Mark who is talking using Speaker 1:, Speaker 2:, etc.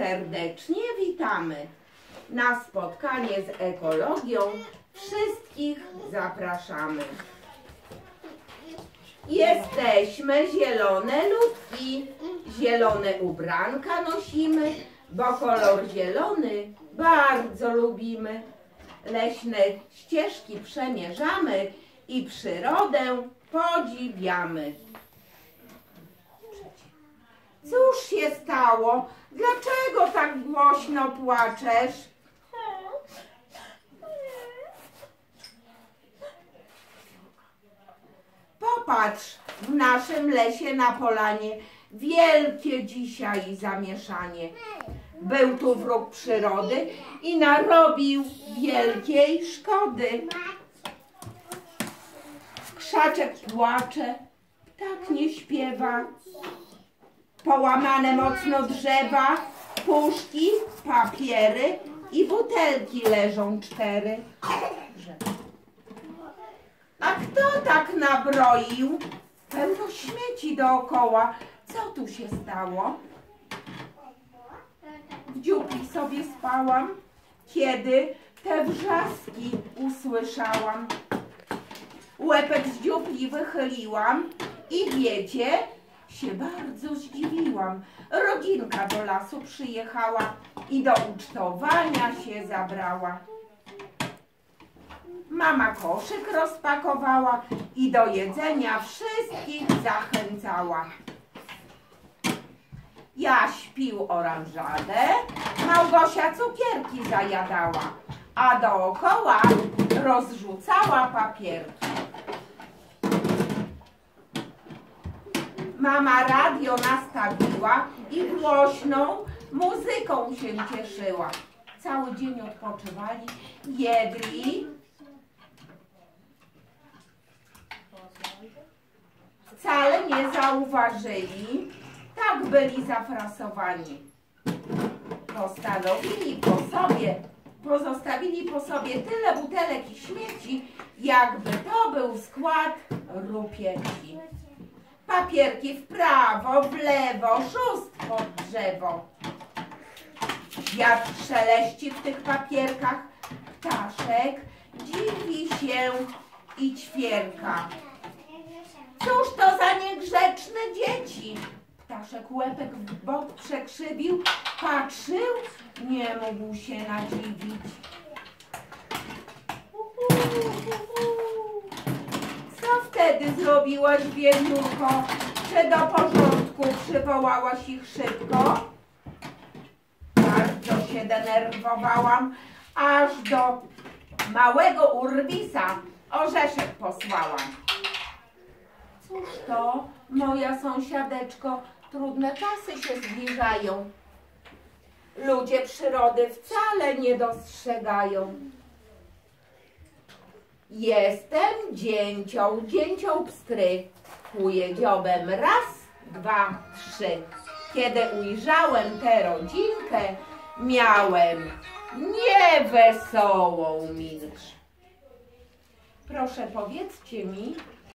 Speaker 1: Serdecznie witamy na spotkanie z ekologią. Wszystkich zapraszamy. Jesteśmy zielone ludki, zielone ubranka nosimy, bo kolor zielony bardzo lubimy. Leśne ścieżki przemierzamy i przyrodę podziwiamy. Cóż się stało? Dlaczego tak głośno płaczesz? Popatrz, w naszym lesie na polanie wielkie dzisiaj zamieszanie. Był tu wróg przyrody i narobił wielkiej szkody. Krzaczek płacze, ptak nie śpiewa. Połamane mocno drzewa, puszki, papiery i butelki leżą 4. A kto tak nabroił? Pełno śmieci dookoła. Co tu się stało? W dziupli sobie spałam, kiedy te wrzaski usłyszałam. Łepek z dziupli wychyliłam i wiecie, się bardzo zdziwiłam. Rodzinka do lasu przyjechała i do ucztowania się zabrała. Mama koszyk rozpakowała i do jedzenia wszystkich zachęcała. Jaś pił oranżadę, Małgosia cukierki zajadała, a dookoła rozrzucała papierki. Mama radio nastawiła i głośną muzyką się cieszyła. Cały dzień odpoczywali, jedli. Wcale nie zauważyli, tak byli zafrasowani. Pozostawili po sobie tyle butelek i śmieci, jakby to był skład rupieci. Papierki w prawo, w lewo, szóst pod drzewo. Wiatr szeleści w tych papierkach, ptaszek dziwi się i ćwierka. Cóż to za niegrzeczne dzieci? Ptaszek łepek w bok przekrzywił, patrzył, nie mógł się nadziwić. Co wtedy zrobiłaś, wiewiórko, że do porządku przywołałaś ich szybko? Bardzo się denerwowałam, aż do małego urwisa orzeszek posłałam. Cóż to, moja sąsiadeczko, trudne czasy się zbliżają. Ludzie przyrody wcale nie dostrzegają. Jestem dzięcioł, dzięcioł pstry, kłuję dziobem 1, 2, 3. Kiedy ujrzałem tę rodzinkę, miałem niewesołą minę. Proszę, powiedzcie mi,